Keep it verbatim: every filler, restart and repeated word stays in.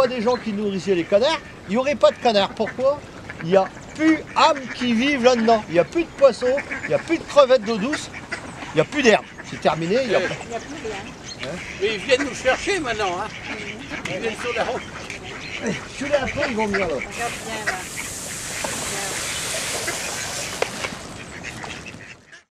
pas des gens qui nourrissaient les canards, il n'y aurait pas de canards. Pourquoi? Il n'y a plus âmes qui vivent là-dedans. Il n'y a plus de poissons, il n'y a plus de crevettes d'eau douce, il n'y a plus d'herbe. C'est terminé. Il n'y a, Ouais. plus... Il n'y a plus rien. Hein? Mais ils viennent nous chercher maintenant. Hein. Ils viennent sur la route. Je suis là un peu, ils vont venir là. Regarde bien là.